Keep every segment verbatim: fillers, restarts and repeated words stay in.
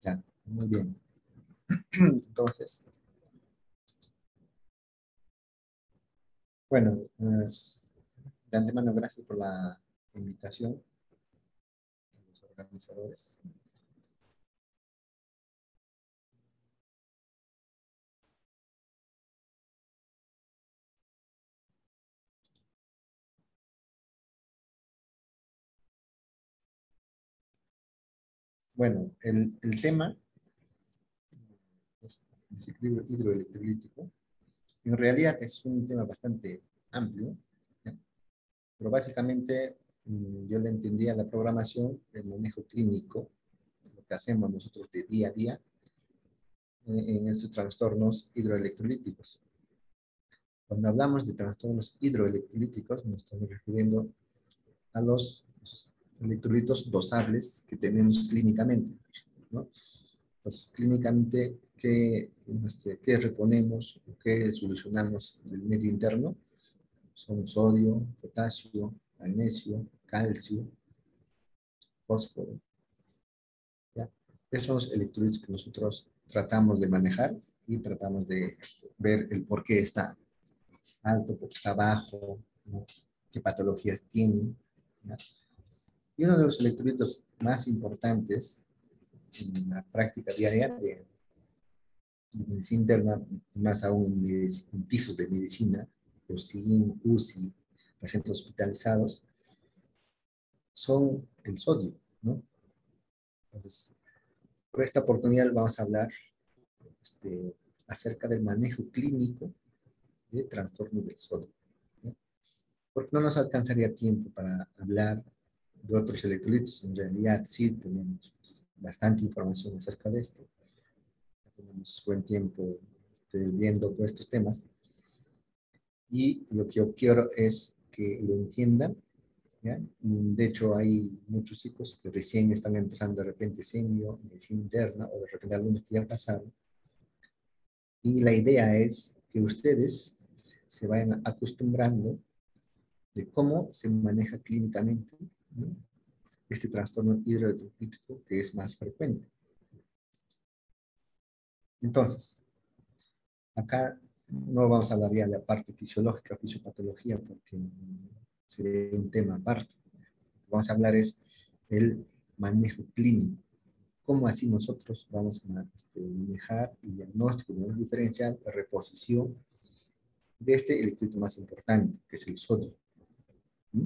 Ya, muy bien. Entonces, bueno, eh, de antemano, gracias por la invitación a los organizadores. Bueno, el, el tema es desequilibrio hidroelectrolítico. En realidad es un tema bastante amplio, ¿ya? Pero básicamente mm, yo le entendía la programación del manejo clínico, lo que hacemos nosotros de día a día eh, en estos trastornos hidroelectrolíticos. Cuando hablamos de trastornos hidroelectrolíticos, nos estamos refiriendo a los, los electrolitos dosables que tenemos clínicamente, ¿no? Pues clínicamente, ¿qué, este, qué reponemos o qué solucionamos del medio interno? Son sodio, potasio, magnesio, calcio, fósforo, ¿ya? Esos son los electrolitos que nosotros tratamos de manejar y tratamos de ver el por qué está alto, por qué está bajo, ¿no? Qué patologías tiene, ¿ya? Y uno de los electrolitos más importantes en la práctica diaria de, de medicina interna, más aún en, medic- en pisos de medicina, U C I, U C I, pacientes hospitalizados, son el sodio, ¿no? Entonces, por esta oportunidad vamos a hablar este, acerca del manejo clínico de trastorno del sodio, ¿no? Porque no nos alcanzaría tiempo para hablar de otros electrolitos. En realidad, sí tenemos pues, bastante información acerca de esto. Tenemos buen tiempo este, viendo todos estos temas. Y lo que yo quiero es que lo entiendan, ¿ya? De hecho, hay muchos chicos que recién están empezando de repente semio, medicina interna, o de repente algunos que ya pasaron. Y la idea es que ustedes se vayan acostumbrando de cómo se maneja clínicamente, ¿no? Este trastorno hidroelectrolítico que es más frecuente. Entonces, acá no vamos a hablar ya de la parte fisiológica, fisiopatología, porque sería un tema aparte. Lo que vamos a hablar es el manejo clínico. ¿Cómo así nosotros vamos a este, manejar el diagnóstico de diferencial, la reposición de este electrolito más importante, que es el sodio? ¿Mm?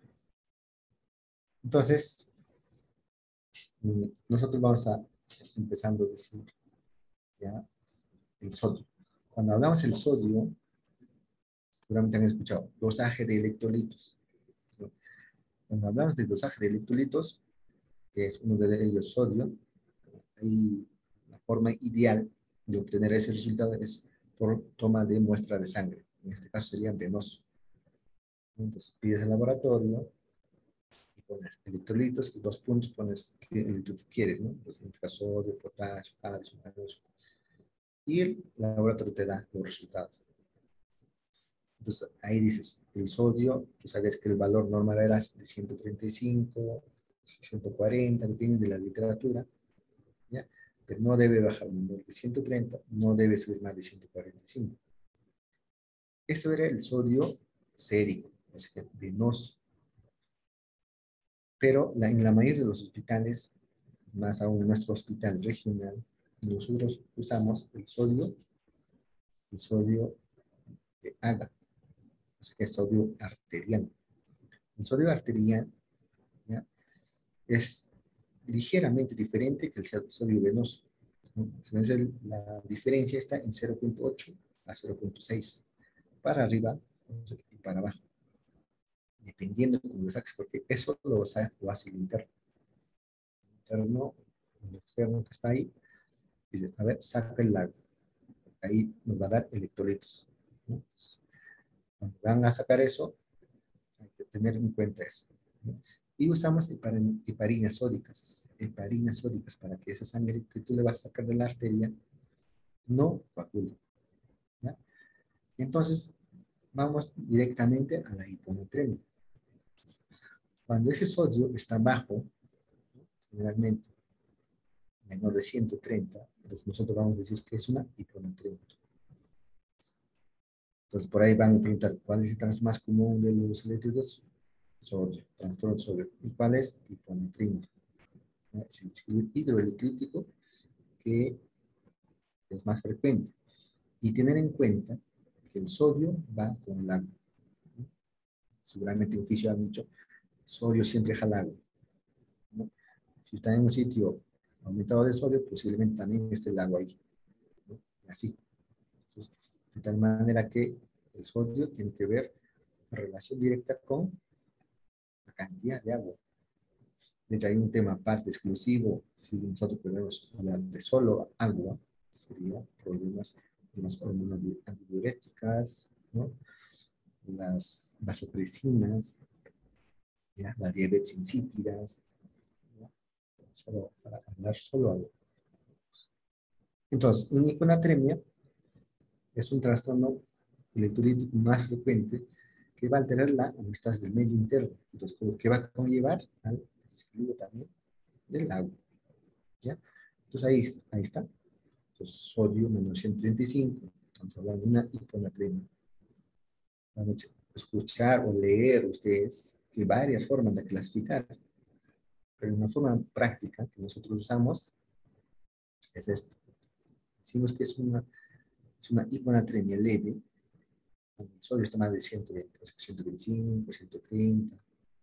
Entonces, mm, nosotros vamos a empezando a decir ya el sodio. Cuando hablamos del sodio, seguramente han escuchado dosaje de electrolitos, ¿no? Cuando hablamos de dosaje de electrolitos, que es uno de ellos sodio, hay la forma ideal de obtener ese resultado es por toma de muestra de sangre. En este caso sería venoso. Entonces pides al laboratorio y pones electrolitos y dos puntos pones qué electrolitos quieres, ¿no? Pues en este caso sodio, potasio, calcio, magnesio. Y el laboratorio te da los resultados. Entonces ahí dices, el sodio, tú sabes que el valor normal era de ciento treinta y cinco, ciento cuarenta, depende de la literatura, ¿ya? Pero no debe bajar un valor de ciento treinta, no debe subir más de ciento cuarenta y cinco. Eso era el sodio sérico, o sea, venoso. Pero la, en la mayoría de los hospitales, más aún en nuestro hospital regional, nosotros usamos el sodio, el sodio de AGA, o sea que es sodio arterial. El sodio arterial, ¿ya?, es ligeramente diferente que el sodio venoso, ¿no? La diferencia está en cero punto ocho a cero punto seis, para arriba y para abajo, dependiendo de cómo lo saques, porque eso lo, lo hace el interno. El interno, el externo que está ahí, dice, a ver, saca el lago. Ahí nos va a dar electrolitos, ¿no? Entonces, cuando van a sacar eso, hay que tener en cuenta eso, ¿no? Y usamos heparinas sódicas, heparinas sódicas, para que esa sangre que tú le vas a sacar de la arteria no coagule, ¿ya? Entonces, vamos directamente a la hiponatremia. Cuando ese sodio está bajo, generalmente menor de ciento treinta, pues nosotros vamos a decir que es una hiponatremia. Entonces, por ahí van a preguntar, ¿cuál es el trastorno más común de los electrolitos? Sodio, trastorno de sodio. ¿Y cuál es? Hiponatremia. Es el hidroelectrítico que es más frecuente. Y tener en cuenta que el sodio va con el agua. Seguramente en oficio han dicho, sodio siempre jala agua, ¿no? Si está en un sitio aumentado de sodio, posiblemente también esté el agua ahí, ¿no? Así. Entonces, de tal manera que el sodio tiene que ver en relación directa con la cantidad de agua. De hecho, hay un tema aparte exclusivo, si nosotros podemos hablar de solo agua, sería problemas de las hormonas antidiuréticas, ¿no? Las vasopresinas, ¿ya? La diabetes insípidas, ¿no? Solo, para hablar solo agua. Entonces, la hiponatremia es un trastorno electrolítico más frecuente que va a alterar la homeostasis del medio interno. Entonces, que va a conllevar al desequilibrio también del agua, ¿ya? Entonces, ahí, ahí está. Entonces, sodio menos ciento treinta y cinco. Estamos hablando de una hiponatremia. Van a escuchar o leer ustedes que hay varias formas de clasificar. Pero una forma práctica que nosotros usamos es esto. Decimos que es una, es una hiponatremia leve. El sodio está más de ciento veinte, o sea, ciento veinticinco, ciento treinta.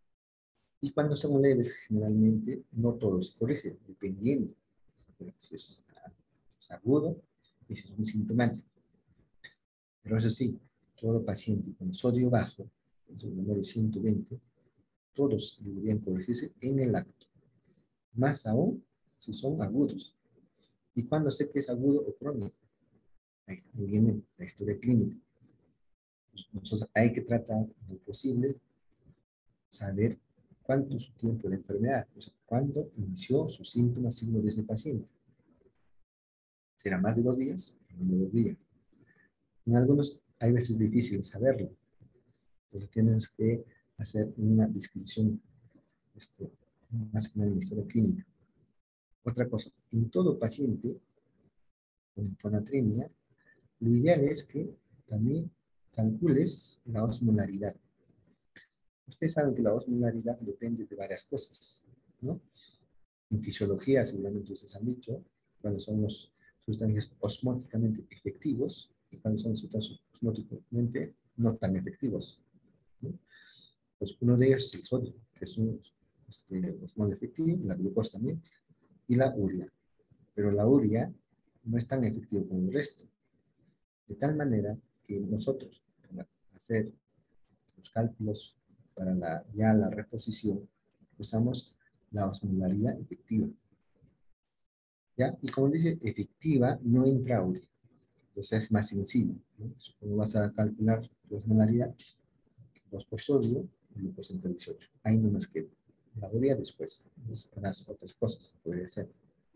Y cuando son leves, generalmente no todo se corrige, dependiendo si es, es agudo y si es un sintomático. Pero eso sí, todo paciente con sodio bajo, con menor de ciento veinte, todos deberían corregirse en el acto. Más aún si son agudos. ¿Y cuándo sé que es agudo o crónico? Ahí viene la historia clínica. Entonces hay que tratar, en lo posible, saber cuánto es su tiempo de enfermedad, o sea, cuándo inició sus síntomas, signos de ese paciente. ¿Será más de dos días? Menos de dos días. En algunos hay veces difícil saberlo. Entonces tienes que hacer una descripción este, más que nada en la historia clínica. Otra cosa, en todo paciente con hiponatremia, lo ideal es que también calcules la osmolaridad. Ustedes saben que la osmolaridad depende de varias cosas, ¿no? En fisiología, seguramente ustedes han dicho, cuáles son los sustancias osmóticamente efectivos y cuáles son los sustancias osmóticamente no tan efectivos, ¿no? Pues uno de ellos es el sodio, que es un este, osmol efectivo, la glucosa también, y la urea. Pero la urea no es tan efectiva como el resto. De tal manera que nosotros, para hacer los cálculos para la, ya la reposición, usamos la osmolaridad efectiva. ¿Ya? Y como dice efectiva, no entra urea. Entonces es más sencillo, ¿no? Como vas a calcular la osmolaridad, dos por sodio, uno por ciento dieciocho. Ahí no más que la urea después. Para otras cosas podría ser.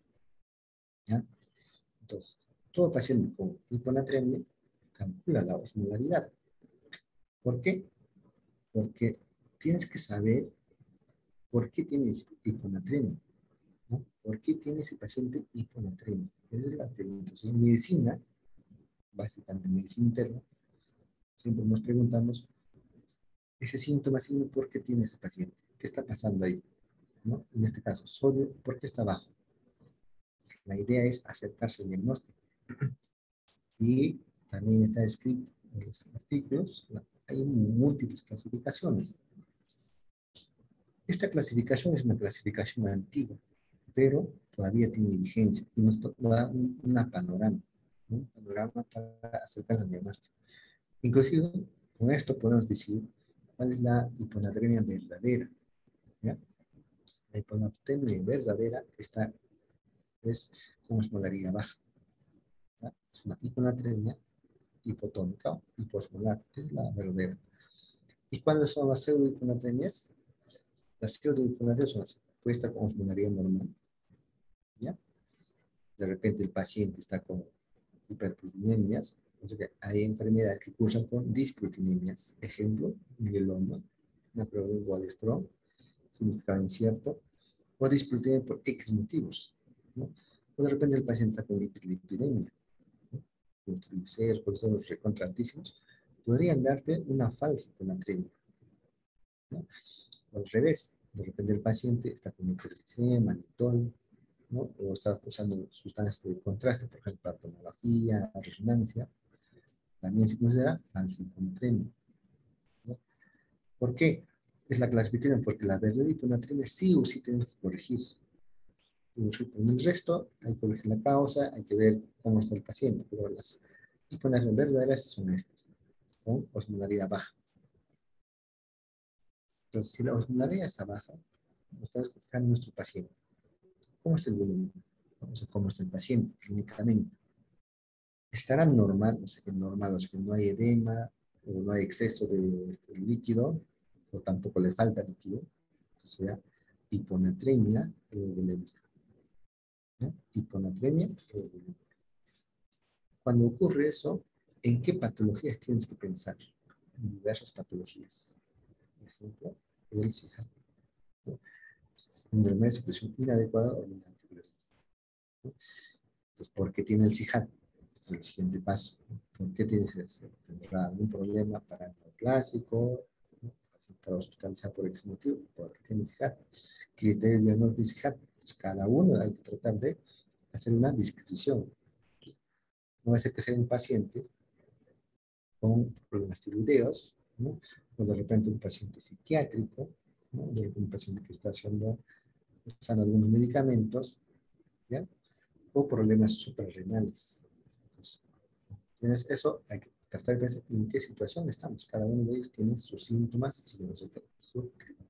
¿Ya? Entonces, todo paciente con hiponatremia calcula la osmolaridad. ¿Por qué? Porque tienes que saber por qué tienes hiponatremia, ¿no? ¿Por qué tiene ese paciente hiponatremia? Esa es la pregunta. Entonces, en medicina, básicamente en medicina interna, siempre nos preguntamos, ese síntoma, síntoma, ¿por qué tiene ese paciente? ¿Qué está pasando ahí? ¿No? En este caso, sodio, ¿por qué está bajo? La idea es acercarse al diagnóstico. Y también está escrito en los artículos, hay múltiples clasificaciones. Esta clasificación es una clasificación antigua, pero todavía tiene vigencia y nos da un, una panorama, ¿no? Un panorama para acercar al diagnóstico. Inclusive, con esto podemos decir cuál es la hiponatremia verdadera, ¿ya? La hiponatremia verdadera está, es con osmolaridad baja, ¿ya? Es una hiponatremia hipotónica o hiposmolar, es la verdadera. ¿Y cuáles son las pseudohiponatremias? Las pseudohiponatremias son las puede estar con osmolaridad normal, ¿ya? De repente el paciente está con hiperproteinemias, entonces hay enfermedades que cursan con disproteinemias, ejemplo, mieloma, macroglobin Waldenström, significado incierto, o disproteinemia por X motivos, ¿no? O de repente el paciente está con hiperlipidemia, ¿no? Con triglicéridos, colesterol recontra altísimos, podrían darte una falsa hiponatremia, ¿no? O al revés, de repente el paciente está con hiperglicemia, mannitol, ¿no? O está usando sustancias de contraste, por ejemplo, para tomografía, resonancia, también se considera falsa hiponatremia, ¿no? ¿Por qué? Es la clasificación, porque la verdadera hiponatremia sí o sí tenemos que corregir. En el resto hay que corregir la causa, hay que ver cómo está el paciente, pero las hiponatremias verdaderas son estas, con osmolaridad baja. Entonces, si la osmolaridad está baja, nos tenemos que fijar en nuestro paciente. ¿Cómo está el volumen? O sea, ¿cómo está el paciente clínicamente? ¿Estará normal? O sea, que normal, o sea, que no hay edema, o no hay exceso de este, líquido, o tampoco le falta líquido, o sea, hiponatremia euvolémica. ¿No? Hiponatremia euvolémica. Cuando ocurre eso, ¿en qué patologías tienes que pensar? En diversas patologías. Por ejemplo, el C I H A T, ¿no? Síndrome de secreción inadecuada o antibióticos, ¿no? Entonces, ¿por qué tiene el C I H A T? Es el siguiente paso. ¿Por qué tiene que ser? ¿Tendrá algún problema para el neoclásico? ¿No? ¿Estará hospitalizado por ese motivo? ¿Por qué tiene C I H A T? Criterios de diagnóstico de C I H A T. Pues cada uno hay que tratar de hacer una disquisición. No va a ser que sea un paciente con problemas tiroideos, ¿no? O de repente un paciente psiquiátrico, ¿no? De repente un paciente que está haciendo, usando algunos medicamentos, ¿ya? O problemas suprarrenales. Pues, tienes eso, hay que tratar de pensar en qué situación estamos. Cada uno de ellos tiene sus síntomas, signos, su clínica.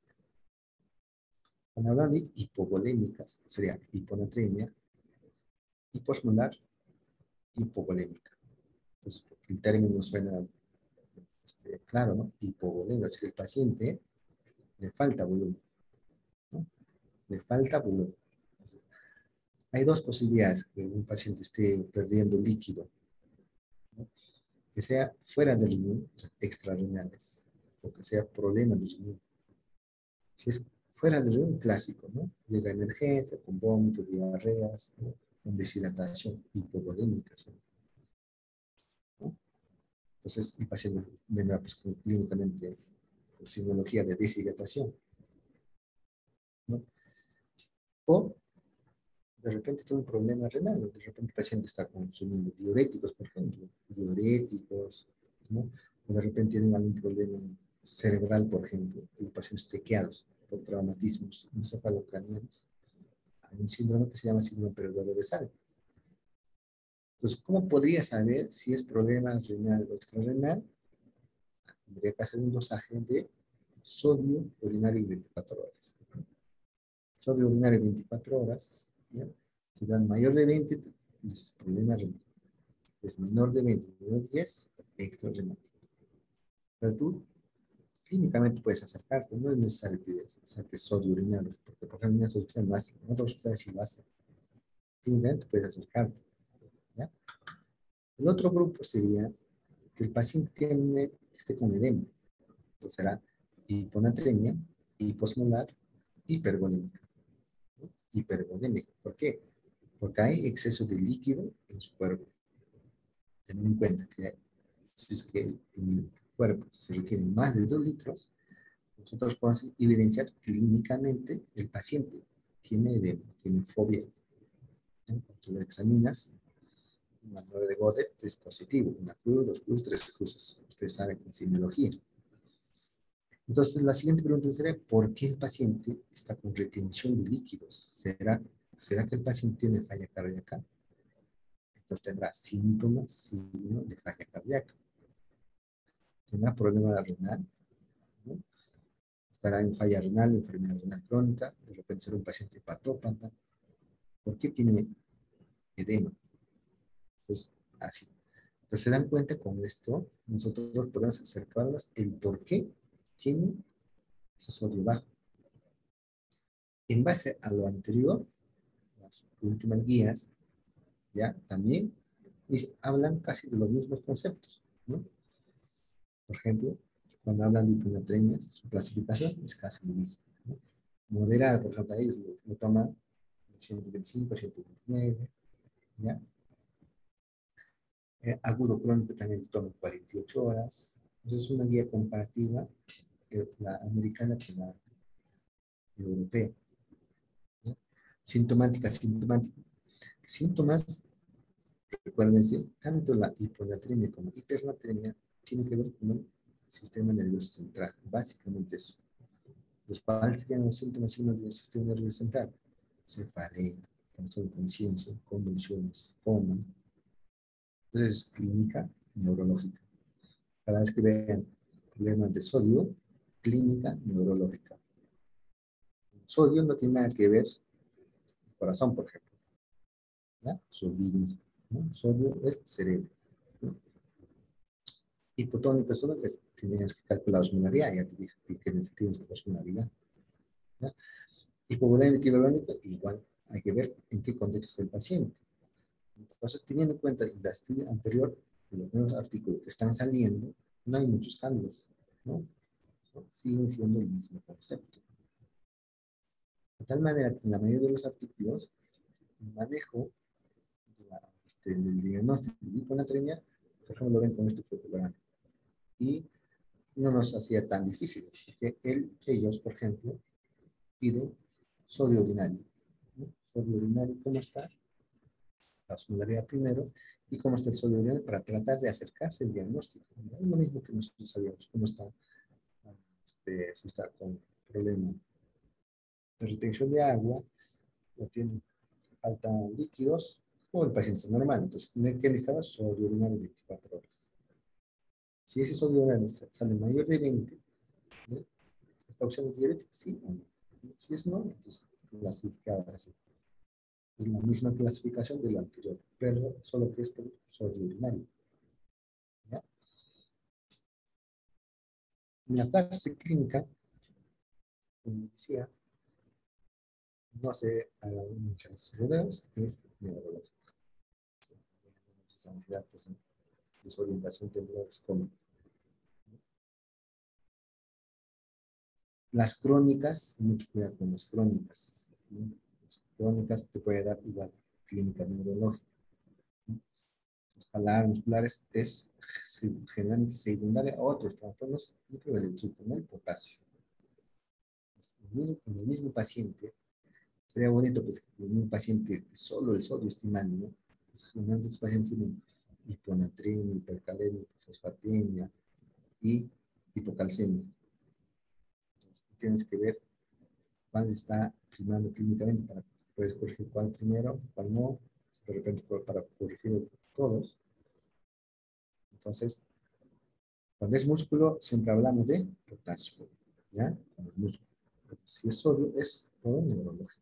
Cuando hablamos de hipovolémicas, sería hiponatremia, hiposmolar, hipovolémica. Pues el término suena este, claro, ¿no? Hipovolémica, es que el paciente le falta volumen, ¿no? Le falta volumen. Entonces, hay dos posibilidades que un paciente esté perdiendo líquido, ¿no? Que sea fuera del riñón, o sea, extrarrenales, o que sea problema del riñón. Si es fuera del riñón, clásico, ¿no? Llega a emergencia con vómitos, diarreas, ¿no? Con deshidratación, hipovolémica, ¿no? Entonces, el paciente vendrá pues, con, clínicamente con simbología de deshidratación, ¿no? O de repente tiene un problema renal, de repente el paciente está consumiendo diuréticos, por ejemplo, diuréticos, ¿no? O de repente tienen algún problema cerebral, por ejemplo, los pacientes tequeados por traumatismos encefalocranianos. Hay un síndrome que se llama síndrome perdedor de sal. Entonces, ¿cómo podría saber si es problema renal o extrarrenal? Tendría que hacer un dosaje de sodio urinario veinticuatro horas. Sodio urinario veinticuatro horas, ¿ya? Si dan mayor de veinte, es problema renal. Es menor de veinte, menor de diez, extrarrenal. Pero tú clínicamente puedes acercarte, no es necesario que saques sodio urinario, porque por ejemplo en estos hospitales no hacen, en otros hospitales sí lo hacen. Clínicamente puedes acercarte, ¿ya? El otro grupo sería que el paciente tiene, esté con edema. Entonces será hiponatremia, hiposmolar, hipervolémica, ¿no? Hipervolémica. ¿Por qué? Porque hay exceso de líquido en su cuerpo. Tener en cuenta que si es que en el cuerpo se retienen más de dos litros, nosotros podemos evidenciar clínicamente el paciente tiene edema, tiene fobia. ¿No? Cuando tú lo examinas, una prueba de Godet es positivo, una cruz, dos cruces, tres cruces. Ustedes saben en semiología. Entonces, la siguiente pregunta sería, ¿por qué el paciente está con retención de líquidos? ¿Será, ¿será que el paciente tiene falla cardíaca? Entonces tendrá síntomas, signos de falla cardíaca. ¿Tendrá problema renal? ¿No? Estará en falla renal, enfermedad renal crónica, de repente será un paciente hepatópata. ¿Por qué tiene edema? Pues así. Entonces se dan cuenta con esto, nosotros podemos acercarnos el por qué tiene ese sodio bajo. En base a lo anterior, las últimas guías, ya también hablan casi de los mismos conceptos, ¿no? Por ejemplo, cuando hablan de hiponatremias, su clasificación es casi lo mismo, ¿no? Moderada, por ejemplo, ellos lo, lo toman ciento veinticinco, ciento veintinueve, ¿ya? Eh, agudo crónico también toma cuarenta y ocho horas. Entonces, es una guía comparativa, eh, la americana con la europea, ¿ya? Sintomática, sintomática. Síntomas, recuérdense, tanto la hiponatremia como la hipernatremia tienen que ver con el sistema nervioso central. Básicamente eso. Los cuales serían los síntomas del sistema nervioso central: cefalea, trastorno de conciencia, convulsiones, coma. Entonces, es clínica neurológica. Cada vez que vean problemas de sodio, clínica neurológica. Sodio no tiene nada que ver con el corazón, por ejemplo, ¿ya? Olvídense, ¿no? Sodio es cerebro, ¿no? Hipotónico, solo que tienes que calcular la osmolaridad, ya te dije que tienes que calcular la osmolaridad, ¿ya? Hipovolémico y hipervolémico, igual hay que ver en qué contexto es el paciente. Entonces, teniendo en cuenta el estudio anterior, los nuevos artículos que están saliendo, no hay muchos cambios, ¿no? Siguen siendo el mismo concepto. De tal manera que en la mayoría de los artículos, el manejo de la, este, del diagnóstico de hiponatremia, por ejemplo, lo ven con este fotograma. Y no nos hacía tan difícil, porque él, ellos, por ejemplo, piden sodio urinario, ¿no? Sodio urinario, ¿cómo está? La osmolaridad primero, y cómo está el sodio urinario para tratar de acercarse al diagnóstico, ¿no? Es lo mismo que nosotros sabíamos, cómo está, este, si está con problema de retención de agua, o tiene falta líquidos, o el paciente es normal. Entonces, ¿qué necesitaba? Sodio urinario veinticuatro horas. Si ese sodio urinario sale mayor de veinte, ¿no? ¿Esta opción es diurética? Sí o no. Si es no, entonces clasificada así. Es la misma clasificación de la anterior, pero solo que es por sodio urinario, ¿ya? En la parte clínica, como decía, no se hagan muchos rodeos, es neurológico. Muchas ansiedades, desorientación, temblores, como las crónicas, mucho cuidado con las crónicas, ¿no? Las crónicas te puede dar igual clínica neurológica, ¿no? Los alarmas musculares es generalmente secundaria a otros trastornos dentro del electro, como el potasio. En el mismo paciente, sería bonito pues, que en un paciente solo el sodio estimando, ¿no? Pues, generalmente los pacientes tienen hiponatremia, hipercalemia, fosfatemia y hipocalcemia. Entonces, tienes que ver cuál está primando clínicamente para que puedes corregir cuál primero, cuál no, de repente para corregir todos. Entonces, cuando es músculo, siempre hablamos de potasio, ¿ya? Cuando es músculo. Si es sodio, es todo neurológico.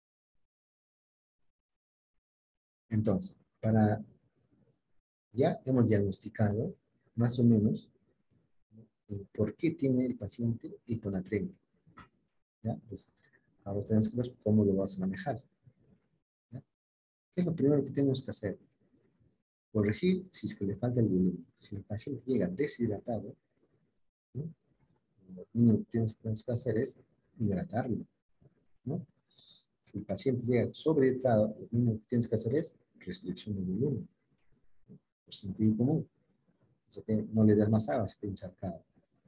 Entonces, para, ya hemos diagnosticado más o menos eh, por qué tiene el paciente hiponatremia, ¿ya? Pues ahora tenemos que ver cómo lo vas a manejar, ¿ya? ¿Qué es lo primero que tenemos que hacer? Corregir si es que le falta el volumen. Si el paciente llega deshidratado, ¿no? Lo mínimo que tienes que hacer es hidratarlo, ¿no? Si el paciente llega sobrehidratado, lo mínimo que tienes que hacer es restricción de volumen, ¿no? Por sentido común. O sea que no le das más agua si está encharcado.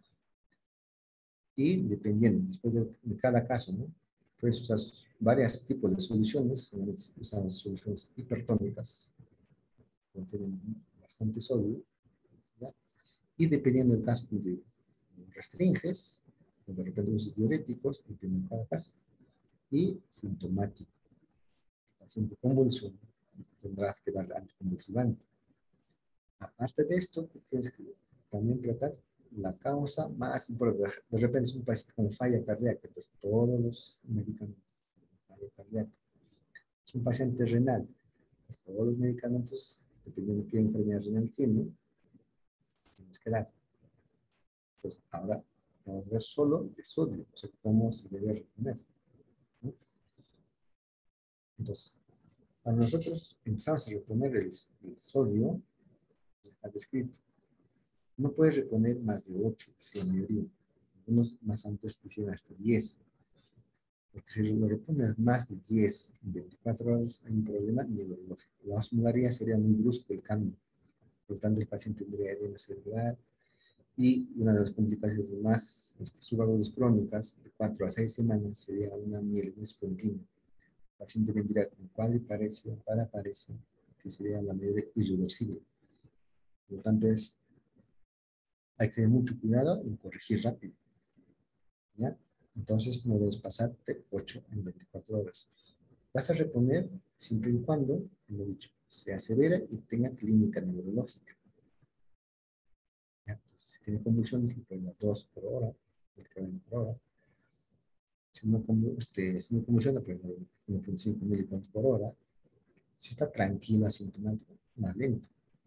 Y dependiendo, después de, de cada caso, ¿no? Puedes usar varios tipos de soluciones, usamos soluciones hipertónicas, que contienen bastante sodio, ¿ya? Y dependiendo del caso, de restringes, o de repente usas diuréticos, dependiendo de cada caso. Y sintomático. El paciente convulsiona, tendrás que darle anticonvulsivante. Aparte de esto, tienes que también tratar la causa más importante. De repente es un paciente con falla cardíaca, entonces todos los medicamentos, falla cardíaca. Es un paciente renal, pues todos los medicamentos, dependiendo de qué enfermedad renal tiene, tienes que dar. Entonces, ahora vamos a ver solo de sodio, o sea, cómo se debe reponer, ¿no? Entonces, para nosotros empezamos a reponer el, el sodio, está descrito. No puedes reponer más de ocho, que es la mayoría. Algunos más antes decían hasta diez. Porque si lo repones más de diez en veinticuatro horas, hay un problema neurológico. La osmolaría sería muy brusco el cambio. Por lo tanto, el paciente tendría edema cerebral y una de las complicaciones más este, subagudas crónicas de cuatro a seis semanas sería una mielina espontina. El paciente vendría con cuadriparesia, paraparesia, que sería la medida irreversible. Por lo tanto, es, hay que tener mucho cuidado en corregir rápido. ¿Ya? Entonces, no debes pasarte ocho en veinticuatro horas. Vas a reponer siempre y cuando, como he dicho, sea severa y tenga clínica neurológica. ¿Ya? Entonces, si tiene convulsiones, le pueden dar dos por hora, por hora. Si no, este, si no convulsiona, pues uno punto cinco miligramos por hora. Si está tranquila, asintomática, más lento.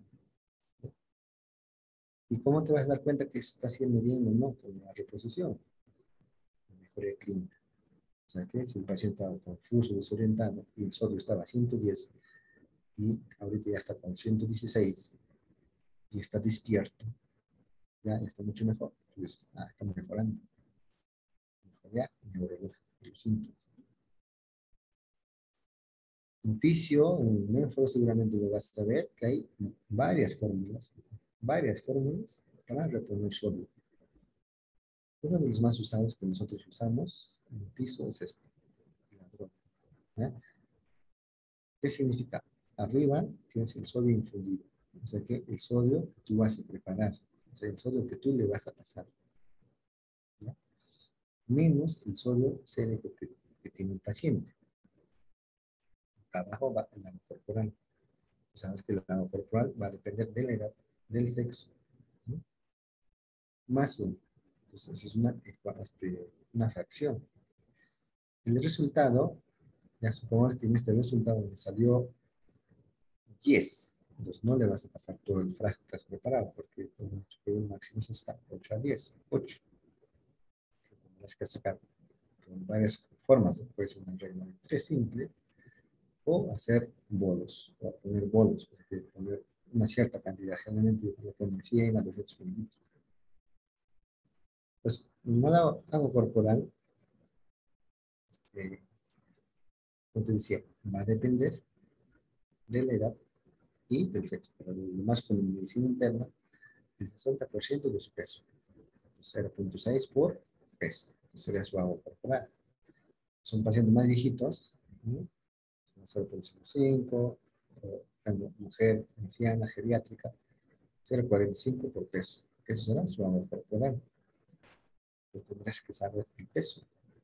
¿Y cómo te vas a dar cuenta que se está haciendo bien o no con la reposición? La mejoría clínica. O sea, que si el paciente estaba confuso, desorientado, y el sodio estaba a ciento diez, y ahorita ya está con ciento dieciséis, y está despierto, ya está mucho mejor. Entonces, ah, está mejorando. Mejoría neurológica de los síntomas. En fisio, en Menfro seguramente lo vas a ver, que hay varias fórmulas, varias fórmulas para reponer sodio. Uno de los más usados que nosotros usamos en el piso es este, la droga. ¿Ya? ¿Qué significa? Arriba tienes el sodio infundido, o sea que el sodio que tú vas a preparar, o sea, el sodio que tú le vas a pasar, ¿ya? Menos el sodio sérico que, que tiene el paciente. Abajo va el agua corporal. O sea, es que el agua corporal va a depender de la edad, del sexo, ¿no? Más uno. Entonces, es una, este, una fracción. El resultado, ya supongamos que en este resultado me salió diez. Entonces, no le vas a pasar todo el frasco que has preparado, porque el máximo se está ocho a diez. ocho. Tendrás que sacar con varias formas. Puede ser una regla de tres simple, o hacer bolos, o poner bolos, es decir, poner una cierta cantidad, generalmente le ponen cien a doscientos mililitros. Pues, el modo agua corporal, eh, como te decía, va a depender de la edad y del sexo. Pero lo más con la medicina interna, el sesenta por ciento de su peso, cero punto seis por peso, que sería su agua corporal. Son pacientes más viejitos, ¿no? cero punto cinco, mujer anciana, geriátrica, cero punto cuarenta y cinco por peso. Eso será su agua corporal. Entonces tendrás que saber el peso.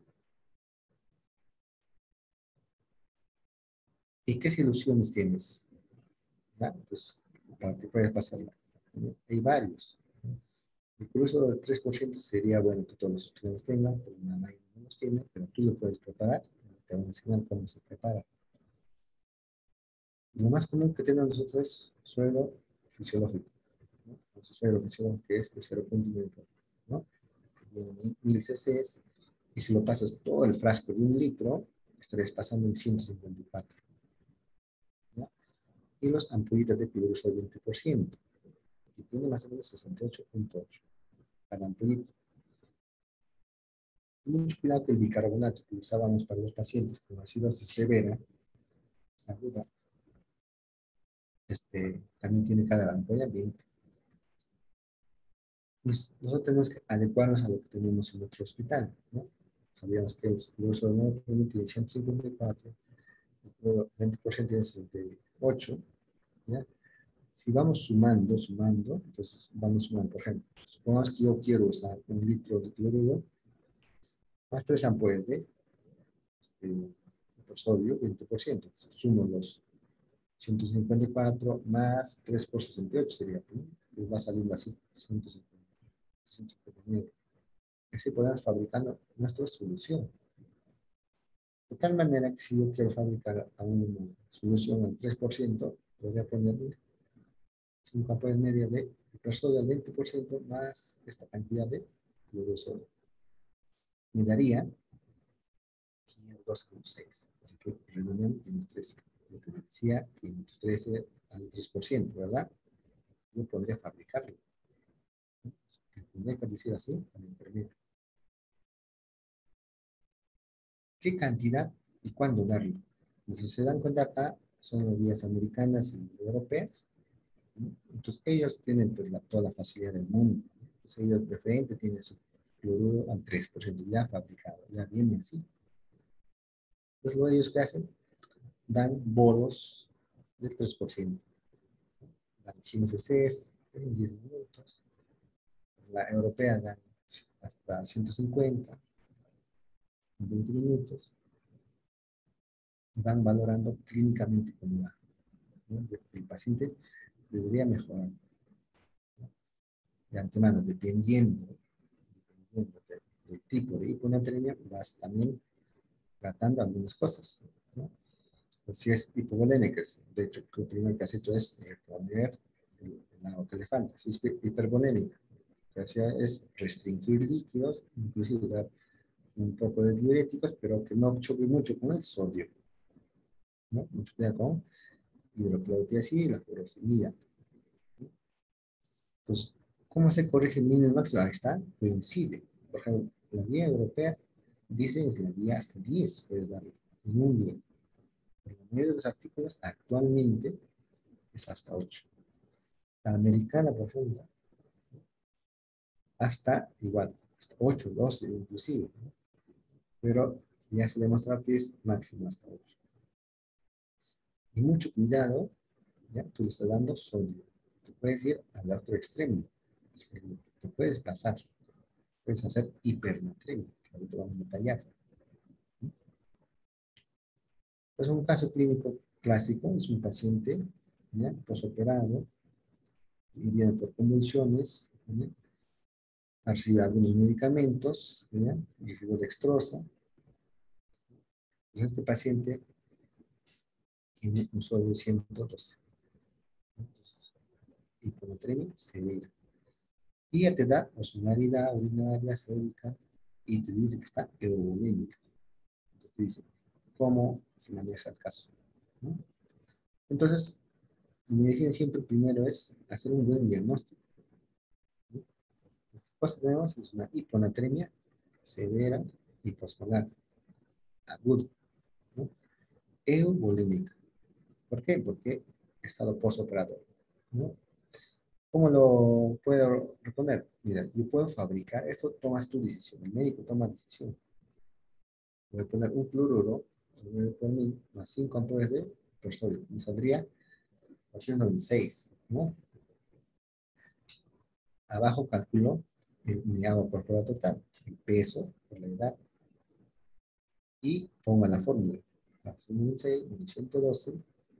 ¿Y qué ilusiones tienes? ¿Ya? Entonces, para que puedas pasarla. ¿No? Hay varios. ¿No? Incluso el tres por ciento sería bueno que todos los estudiantes tengan, pero la mayoría no los tiene, pero tú lo puedes preparar. Te van a enseñar cómo se prepara. Lo más común que tenemos nosotros es suero fisiológico, ¿no? El suero fisiológico que es de cero punto nueve, ¿no? mil cc, y si lo pasas todo el frasco de un litro, estarías pasando en ciento cincuenta y cuatro. ¿No? Y los ampollitas de cloruro al veinte por ciento, que tiene más o menos sesenta y ocho punto ocho cada ampollita. Mucho cuidado que el bicarbonato que usábamos para los pacientes con acidosis severa, aguda, este, también tiene cada ampolla veinte. Nosotros tenemos que adecuarnos a lo que tenemos en nuestro hospital, ¿no? Sabíamos que el uso de permite ciento cincuenta y cuatro, el veinte por ciento tiene sesenta y ocho, ¿ya? Si vamos sumando, sumando, entonces vamos sumando. Por ejemplo, supongamos que yo quiero usar un litro de cloruro más tres ampollas de este, sodio, veinte por ciento. Entonces, sumo los ciento cincuenta y cuatro más tres por sesenta y ocho sería, ¿no? Y va saliendo así, ciento cincuenta, ciento cincuenta y nueve. Así podemos fabricar nuestra solución. De tal manera que si yo quiero fabricar una solución al tres por ciento, podría ponerle cinco ampollas medias de hipersodio al veinte por ciento más esta cantidad de cloruro sodio. Me daría quinientos doce punto seis. Así que redondeando quinientos trece. Lo que decía, quinientos trece al tres por ciento, ¿verdad? Yo podría fabricarlo. Tendría que decir así al enfermero. qué cantidad y cuándo darlo. Entonces, se dan cuenta acá, son las guías americanas y europeas, ¿no? Entonces, ellos tienen pues, la, toda la facilidad del mundo, ¿no? Entonces, ellos de frente tienen su cloruro al tres por ciento ya fabricado, ya viene así. Entonces, lo ellos que hacen, dan bolos del tres por ciento. La cien cc's en diez minutos. La europea dan hasta ciento cincuenta en veinte minutos. Y van valorando clínicamente cómo va, ¿no? El paciente debería mejorar, ¿no? De antemano, dependiendo, dependiendo de, del tipo de hiponatremia, vas también tratando algunas cosas, ¿no? Pues si es hipovolémica, de hecho, lo primero que has hecho es poner el, el agua que le falta. Si es hipervolémica, lo que hacía es restringir líquidos, inclusive dar un poco de diuréticos, pero que no choque mucho con el sodio, ¿no? Mucho cuidado con hidroclorotiazida y la furosemida. Entonces, ¿cómo se corrige el mínimo y el máximo? Ahí está, coincide. Por ejemplo, la guía europea dice que la guía hasta diez puedes darle en un día. Pero la mayoría de los artículos actualmente es hasta ocho. La americana, por ejemplo, hasta igual, hasta ocho, doce inclusive, ¿no? Pero ya se demostró que es máximo hasta ocho. Y mucho cuidado, ¿ya? Tú le estás dando sodio. Te puedes ir al otro extremo. Te puedes pasar. Puedes hacer hipernatremia, que ahorita vamos a detallar. Pues un caso clínico clásico es un paciente, ¿ya? Posoperado, y viene por convulsiones, ¿ya? Ha recibido algunos medicamentos, ¿ya? Dextrosa. Entonces este paciente tiene un sodio de ciento doce. Entonces, hiponatremia severa. Y ya te da osmolaridad urinaria, sérica, y te dice que está euvolémica. Entonces te dice, ¿cómo se maneja el caso? ¿No? Entonces, en medicina siempre primero es hacer un buen diagnóstico, ¿no? Lo que pues tenemos es una hiponatremia severa y posmolar, agudo, ¿no? Euvolémica. ¿Por qué? Porque he estado postoperatorio, ¿no? ¿Cómo lo puedo responder? Mira, yo puedo fabricar, eso tomas tu decisión, el médico toma decisión. Voy a poner un cloruro, nueve por mil, más cinco ampolas de sodio. Me saldría ochocientos noventa y seis, ¿no? Abajo calculo el, mi agua corporal total, el peso por la edad, y pongo la fórmula. noventa y seis menos ciento doce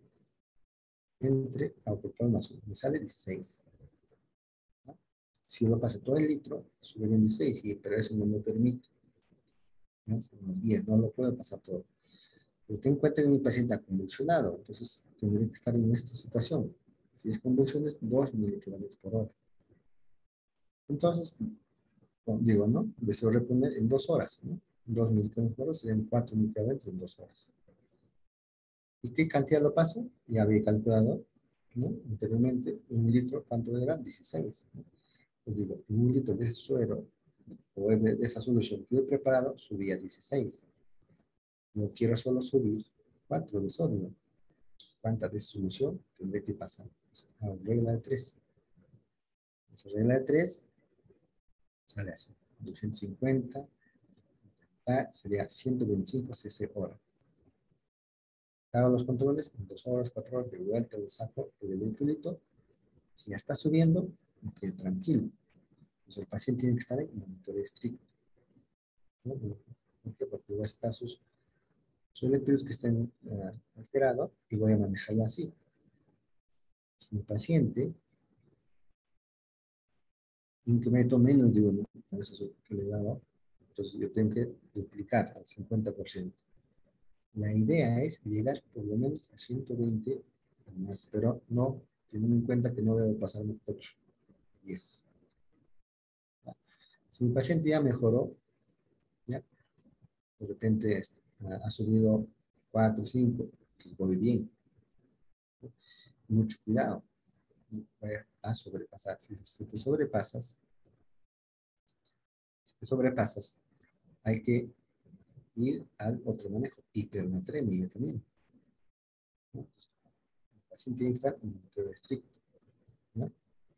entre agua corporal más uno. Me sale dieciséis. ¿No? Si yo lo paso todo el litro, sube en dieciséis, y, pero eso no me permite. ¿No? diez, no lo puedo pasar todo. Pero ten en cuenta que mi paciente ha convulsionado, entonces tendría que estar en esta situación. Si es convulsiones, dos mil equivalentes por hora. Entonces, digo, ¿no? Deseo reponer en dos horas, ¿no? dos mil equivalentes por hora serían cuatro mil equivalentes en dos horas. ¿Y qué cantidad lo paso? Ya había calculado, ¿no? Anteriormente, un litro, ¿cuánto era? dieciséis. ¿No? Pues digo, un litro de ese suero o de, de esa solución que yo he preparado, subía dieciséis. No quiero solo subir cuatro de sodio. ¿Cuánta de solución tendré que pasar? Entonces, hago regla de tres. Esa regla de tres sale así. doscientos cincuenta sería ciento veinticinco cc hora. Hago los controles en dos horas, cuatro horas, de vuelta le saco el ventulito. Si ya está subiendo, quede tranquilo. Entonces el paciente tiene que estar en monitoreo estricto, ¿no? ¿Por qué? Porque en este caso son electritos que estén uh, alterados y voy a manejarlo así. Si mi paciente incremento menos de uno, con eso que le he dado, entonces yo tengo que duplicar al cincuenta por ciento. La idea es llegar por lo menos a ciento veinte más, pero no, teniendo en cuenta que no debo pasar ocho, diez. Si mi paciente ya mejoró, ¿ya? De repente este, ha subido cuatro, cinco, entonces voy bien. Mucho cuidado, voy a sobrepasar. Si, si te sobrepasas, si te sobrepasas, hay que ir al otro manejo, hipernatremia también, ¿no? Entonces, el paciente tiene que estar en un monitoreo estricto, ¿no?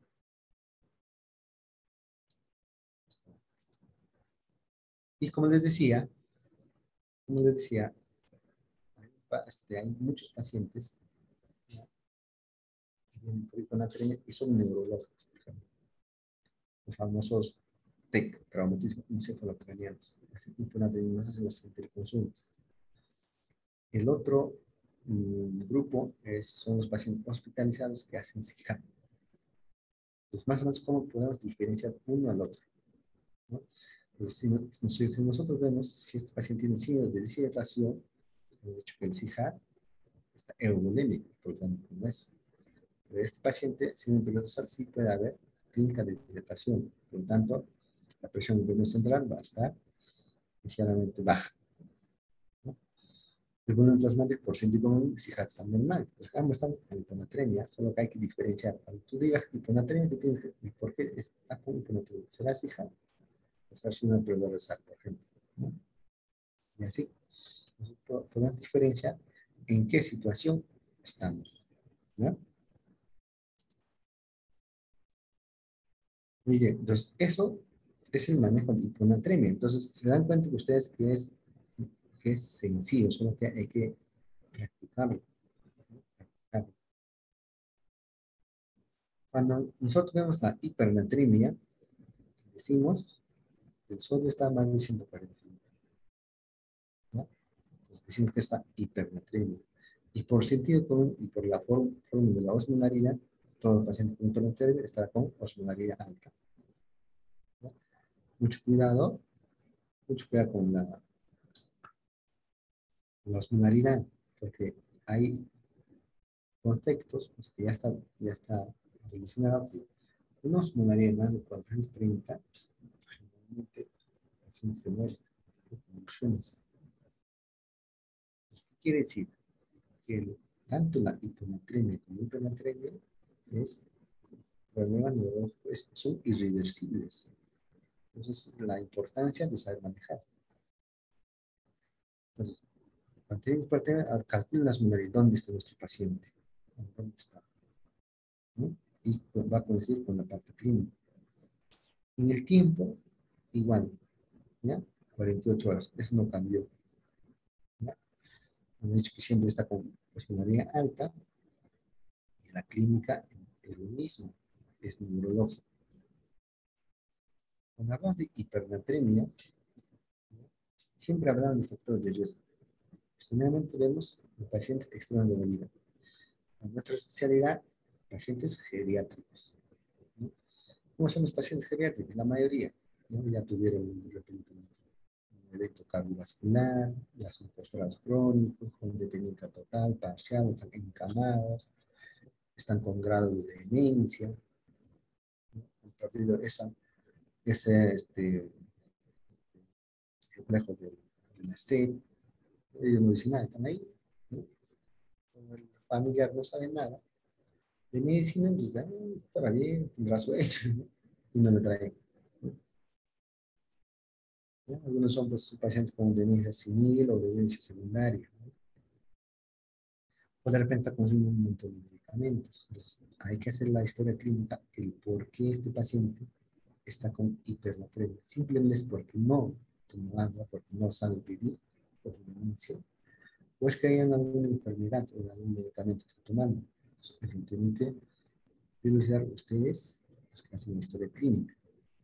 Y como les decía, como les decía, hay, este, hay muchos pacientes, ¿no?, que tienen hipernatremia y son neurológicos, por ejemplo, los famosos T E C, traumatismo encefalocranianos. Ese tipo de hipernatremia en las interconsultas. El otro mm, grupo es, son los pacientes hospitalizados que hacen C I J A P. Entonces, más o menos, ¿cómo podemos diferenciar uno al otro, ¿no? Pues, si, no, si, si nosotros vemos si este paciente tiene signos de deshidratación, hemos dicho que el C I J A P está aerovolémico, por lo tanto, no es. Pero este paciente, sin un periodo basal, sí puede haber clínica de hidratación. Por lo tanto, la presión venosa central va a estar ligeramente baja, ¿no? El volumen plasmático por ciento común, C I J A P está normal. Pues ambos están en hiponatremia, solo que hay que diferenciar. Cuando tú digas hiponatremia, tú tienes que, ¿y por qué está con hiponatremia? ¿Será C I J A P? O sea, si una prueba de sal, por ejemplo, ¿no? Y así, nosotros podemos diferenciar en qué situación estamos, ¿no? Mire, entonces, eso es el manejo de hiponatremia. Entonces, se dan cuenta que ustedes que es, que es sencillo, solo que hay que practicarlo, ¿no? Practicarlo. Cuando nosotros vemos la hipernatremia, decimos que el sodio está más de ciento cuarenta y cinco, ¿no? Entonces, decimos que está hipernatremia. Y por sentido común y por la fórmula de la osmolaridad, todo paciente con hipernatremia estará con osmolaridad alta, ¿no? Mucho cuidado, mucho cuidado con la, la osmolaridad, porque hay contextos pues, que ya está, ya está dimensionado que una osmolaridad más de cuatrocientos treinta, normalmente el paciente se muere por convulsiones. ¿Qué quiere decir? Que el, tanto la hiponatremia como la hipernatremia es problemas neurológicos, son irreversibles. Entonces, la importancia de saber manejar. Entonces, cuando tenemos hipernatremia, calculen las osmolaridades. ¿Dónde está nuestro paciente? ¿Dónde está? ¿No? Y va a coincidir con la parte clínica. En el tiempo, igual, ¿ya? cuarenta y ocho horas, eso no cambió, ¿ya? Hemos dicho que siempre está con osmolaridad alta, y la clínica es lo mismo, es neurológico. Cuando hablamos de hipernatremia, siempre hablamos de factores de riesgo. Generalmente vemos en pacientes extremos de vida. En nuestra especialidad, pacientes geriátricos, ¿no? ¿Cómo son los pacientes geriátricos? La mayoría, ¿no? Ya tuvieron de repente un evento cardiovascular, ya son postrados crónicos, con dependencia total, parcial, están encamados, están con grado de demencia, ¿no? A partir de esa, ese este, reflejo de, de la sed, ellos no dicen nada, están ahí, ¿no? Como el familiar no sabe nada de medicina, pues ah, estará bien, tendrá sueño, ¿no? Y no le traen, ¿no? ¿No? Algunos son pues, pacientes con demencia senil o demencia secundaria, ¿no? O de repente está consumiendo un montón de medicamentos. Entonces, hay que hacer la historia clínica, el por qué este paciente está con hipernatremia. Simplemente es porque no toma agua, porque no sabe pedir, por demencia, o es que hay alguna enfermedad o algún medicamento que está tomando. Entonces, lo tienen que revisar ustedes, los que hacen la historia clínica.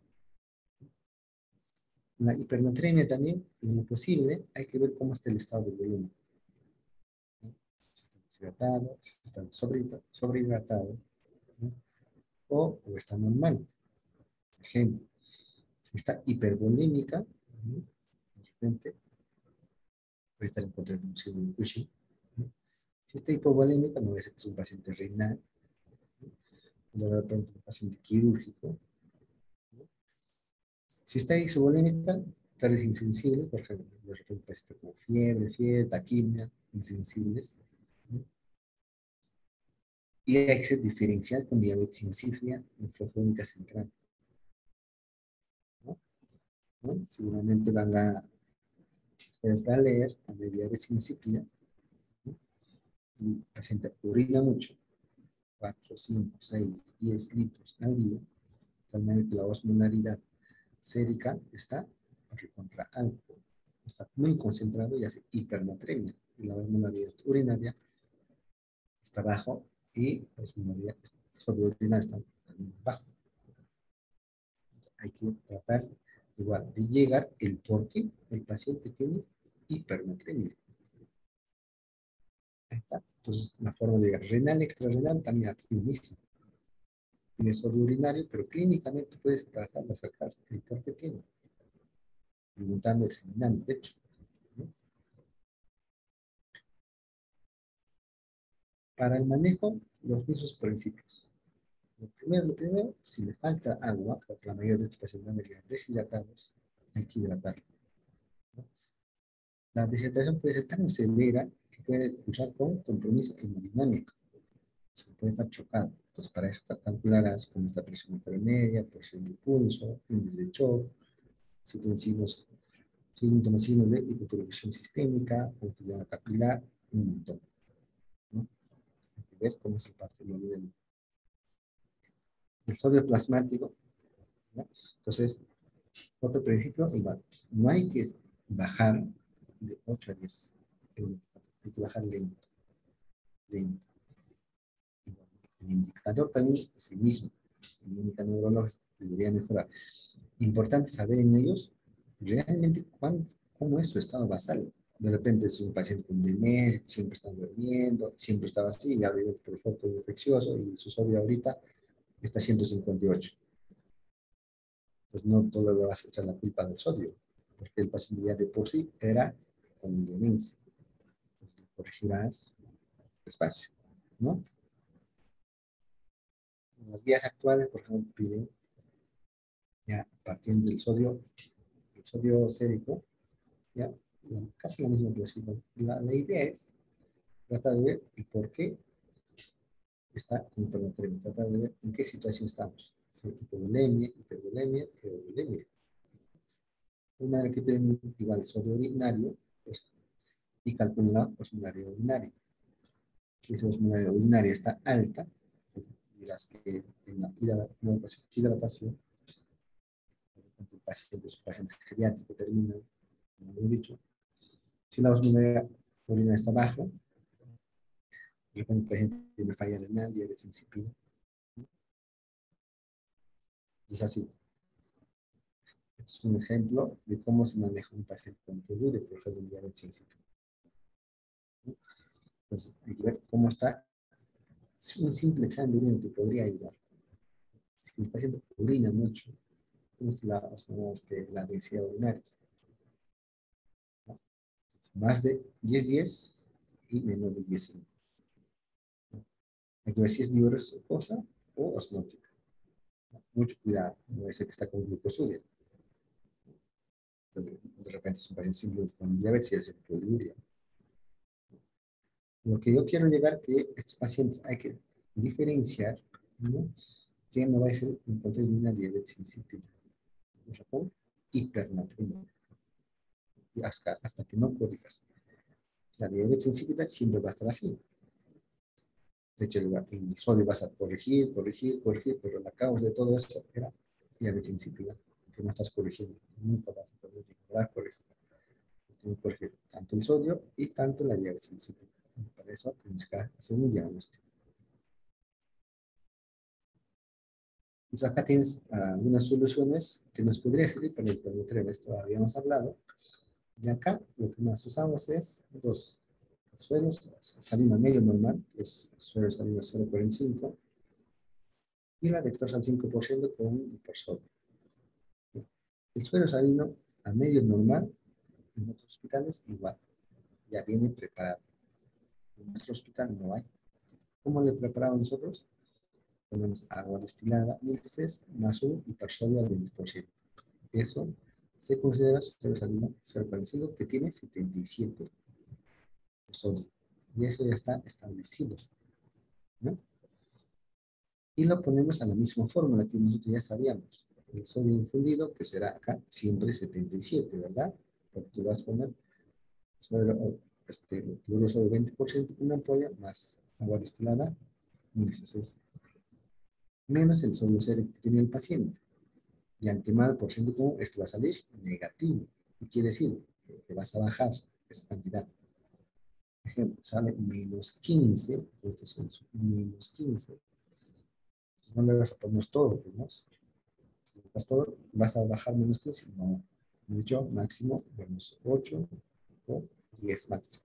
La hipernatremia también, en lo posible, hay que ver cómo está el estado del volumen, ¿no? Si está deshidratado, si está sobrehidratado, ¿no? o, o está normal. Por ejemplo, si está hipervolémica, ¿no? De repente puede estar en contra de un síndrome de Cushing, ¿no? Si está hipovolémica, no es que es un paciente renal, ¿no? De repente un paciente quirúrgico, ¿no? Si está isovolémica, tal vez insensible, por ejemplo, de repente paciente como fiebre, fiebre, taquimia, insensibles, ¿no? Y hay que ser diferencial con diabetes insípida, nefrocrónica central, ¿no? ¿no? Seguramente van a Ustedes van a leer a la diabetes insípida. El paciente orina mucho, cuatro, cinco, seis, diez litros al día. También la osmolaridad sérica está recontra alto, está muy concentrado y hace hipernatremia. Y la osmolaridad urinaria está bajo y la osmolaridad sodio urinaria está bajo. Hay que tratar igual de llegar el por qué el paciente tiene hipernatremia. Ahí está. Entonces, la forma de llegar renal, extrarrenal, también aquí mismo. Tiene sodio urinario, pero clínicamente puedes tratar de acercarse el por qué tiene. Preguntando, examinando, de hecho. ¿No? Para el manejo, los mismos principios. Lo primero, lo primero, si le falta agua, porque la mayoría de los pacientes llegan deshidratados, hay que hidratarlo. ¿No? La deshidratación puede ser tan severa que puede cursar con compromiso hemodinámico. Se puede estar chocado. Entonces, para eso calcularás cómo está presión intermedia, presión de pulso, índice de shock, si tienen signos, síntomas, signos de hipopresión sistémica, motilidad capilar, un montón. ¿No? ¿Ves cómo es el parte del el sodio plasmático? ¿No? Entonces, otro principio, igual, no hay que bajar de ocho a diez, hay que bajar lento, lento. El indicador también es el mismo, el indicador neurológico debería mejorar. Importante saber en ellos realmente cuánto, cómo es su estado basal. De repente es un paciente con demencia, siempre está durmiendo, siempre estaba así, y ahora por foco infeccioso y su sodio ahorita está a ciento cincuenta y ocho. Entonces no todo le vas a echar la culpa del sodio, porque el paciente ya de por sí era con demencia. Entonces corregirás despacio, ¿no? En las guías actuales, por ejemplo, piden ya partiendo del sodio, el sodio sérico, ya casi la misma clasificación. La, la idea es tratar de ver el por qué está con hipernatremia, tratar de ver en qué situación estamos. Si hay hipovolemia, hipervolemia, hipovolemia. Una vez que tienen igual sodio urinario, pues, y calculan la osmolaridad urinaria. Si esa osmolaridad urinaria está alta, pues, dirás que en la hidratación, el paciente, su paciente geriátrico termina, como lo he dicho, si la osmolaridad urinaria está baja, y cuando el paciente tiene falla renal, diabetes insípida, es así. Este es un ejemplo de cómo se maneja un paciente con dure, por ejemplo, diabetes insípida. Entonces, hay que ver cómo está. Un simple examen de orina te podría ayudar. Si el paciente orina mucho, ¿cómo es la, este, la densidad urinaria? ¿No? Más de diez diez y menos de diez. ¿No? Hay que ver si es diurética o osmótica. ¿No? Mucho cuidado, no es el que está con glucosuria. Entonces, de repente es un paciente simple con diabetes y es poliuria. Lo que yo quiero llegar que estos pacientes hay que diferenciar, ¿no? Que no va a ser entonces una diabetes insípida, ¿no? Hipernatremia. Hasta, hasta que no corrijas. La diabetes insípida siempre va a estar así. De hecho, el, el sodio vas a corregir, corregir, corregir, pero la causa de todo eso era diabetes insípida, que no estás corrigiendo. Nunca vas a poder lograr corregir. Tienes que corregir tanto el sodio y tanto la diabetes insípida. Para eso tienes que hacer un diagnóstico. Entonces acá tienes uh, algunas soluciones que nos podría servir para el hipernatremia. Esto habíamos hablado. Y acá lo que más usamos es dos sueros, salina medio normal, que es suero salina cero coma cuarenta y cinco, y la dextrosa al cinco por ciento con hipersodio. El suero salino a medio normal, en otros hospitales igual, ya viene preparado. En nuestro hospital no hay. ¿Cómo lo preparamos nosotros? Ponemos agua destilada, índices, más un hipersodio al veinte por ciento. Eso se considera suero salino cero coma cuarenta y cinco, que tiene setenta y siete de sodio. Y eso ya está establecido, ¿no? Y lo ponemos a la misma fórmula que nosotros ya sabíamos. El sodio infundido, que será acá siempre setenta y siete, ¿verdad? Porque tú vas a poner Suero, este, cloruro sobre veinte por ciento, una ampolla, más agua destilada, mil cc, menos el sodio cero que tiene el paciente. Y antemano por ciento común, esto va a salir negativo. ¿Qué quiere decir? Que vas a bajar esa cantidad. Por ejemplo, sale menos quince, este es un menos quince. Entonces no le vas a poner todo, ¿no? Si vas, todo, vas a bajar menos quince, no. Mucho, máximo, menos ocho o diez máximo.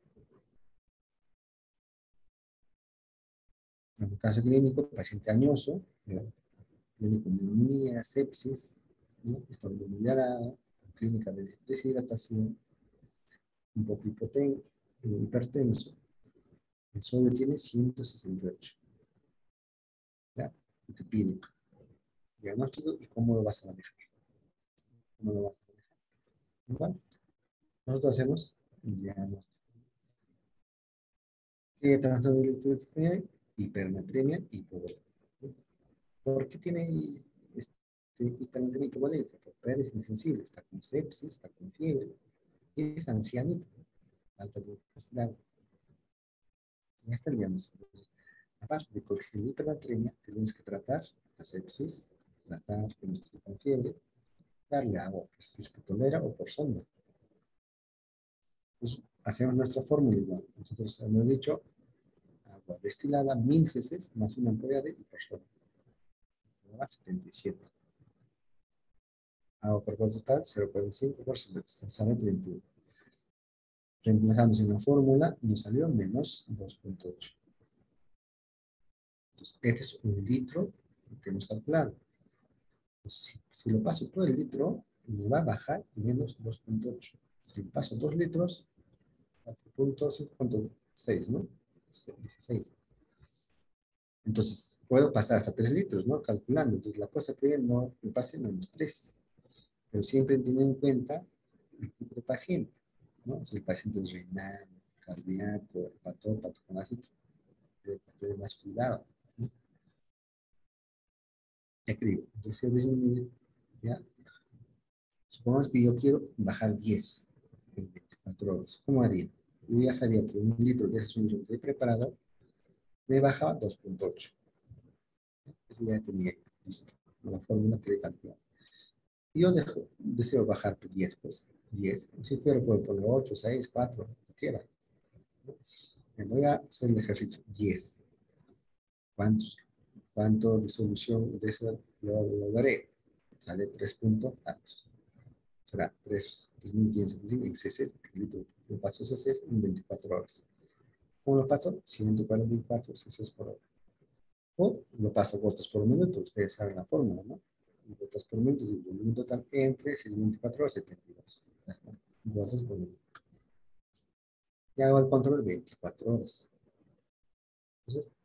En un caso clínico, paciente añoso, ¿no? Clínico de neumonía, sepsis, ¿no? Estado de humedad, clínica de deshidratación, un poco hipoten, eh, hipertenso. El sodio tiene ciento sesenta y ocho. ¿Ya? Y te pide diagnóstico y cómo lo vas a manejar. ¿Cómo lo vas a manejar? Igual, nosotros hacemos el diagnóstico. ¿Qué trastorno de electrolitos tiene? Hipernatremia y hipovolemia. ¿Por qué tiene este, hipernatremia y hipovolemia? Porque es insensible, está con sepsis, está con fiebre, y es ancianito, alta de agua. Ya está el diagnóstico. Aparte de corregir la hipernatremia, tenemos que tratar la sepsis, tratar que no esté con fiebre, darle agua, pues, si es que tolera o por sonda. Entonces, hacemos nuestra fórmula igual. Nosotros hemos dicho agua destilada, mil cc más una ampolla de hipersol. setenta y siete. Agua por total, cero coma cinco por ciento, sale treinta y uno. Reemplazamos en la fórmula, nos salió menos dos punto ocho. Entonces, este es un litro que hemos calculado. Si, si lo paso todo el litro, me va a bajar menos dos punto ocho. Si le paso dos litros, cuatro punto cinco punto seis, ¿no? dieciséis. Entonces, puedo pasar hasta tres litros, ¿no? Calculando. Entonces, la cosa que no me pase menos tres. Pero siempre teniendo en cuenta el tipo de paciente, ¿no? Si el paciente es renal, cardíaco, hepatópato, con ácido, debe tener más cuidado, ¿no? Ya que digo, deseo disminuir, ¿ya? Supongamos que yo quiero bajar diez en veinticuatro horas. ¿Cómo haría? Yo ya sabía que un litro de esa solución que he preparado me bajaba dos punto ocho. Eso ya tenía listo, la fórmula que le calculaba. Y yo dejo, deseo bajar diez, pues diez. Si quiero puedo poner ocho, seis, cuatro, lo que quiera. Me voy a hacer el ejercicio diez. ¿Cuántos? ¿Cuánto de solución de eso lo lograré? Sale tres puntos tantos. Será tres mil quinientos en C C, lo paso C C en veinticuatro horas. ¿Cómo lo paso? ciento cuarenta y cuatro C C por hora. O lo paso gotas por minuto, ustedes saben la fórmula, ¿no? Gotas por minuto es el volumen total entre seiscientos veinticuatro horas y setenta y dos. Ya está. Gotas por minuto. Y hago el control veinticuatro horas. Entonces,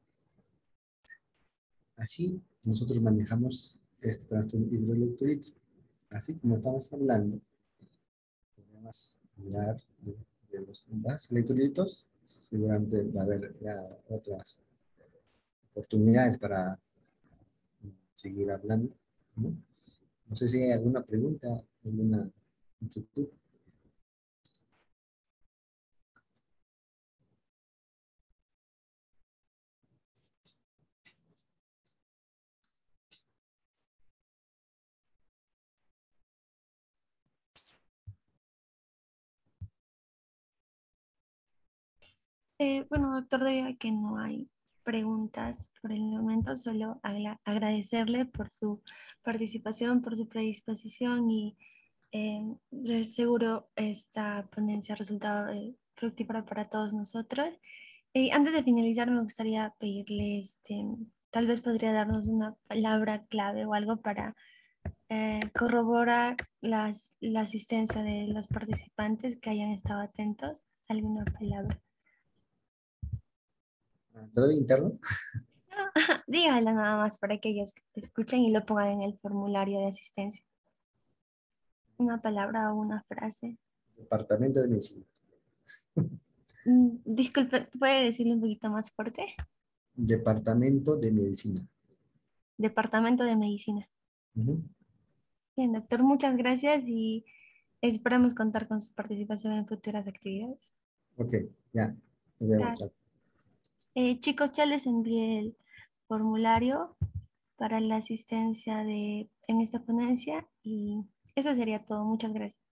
así nosotros manejamos este trastorno hidroelectrolítico. Así como estamos hablando, podemos hablar de, de los más electrolitos. Seguramente va a haber ya otras oportunidades para seguir hablando, ¿no? No sé si hay alguna pregunta, alguna inquietud. Eh, bueno, doctor, debido a que no hay preguntas por el momento, solo agra- agradecerle por su participación, por su predisposición y eh, de seguro esta ponencia ha resultado eh, fructífera para todos nosotros. Y antes de finalizar, me gustaría pedirle, este, tal vez podría darnos una palabra clave o algo para eh, corroborar las, la asistencia de los participantes que hayan estado atentos. ¿Alguna palabra? ¿Todo interno? Dígala nada más para que ellos escuchen y lo pongan en el formulario de asistencia. Una palabra o una frase. Departamento de Medicina. Mm, disculpe, ¿puede decirlo un poquito más fuerte? Departamento de Medicina. Departamento de Medicina. Ujú. Bien, doctor, muchas gracias y esperamos contar con su participación en futuras actividades. Ok, ya. Nos vemos. Claro. Chao. Eh, chicos, ya les envié el formulario para la asistencia de, en esta ponencia y eso sería todo. Muchas gracias.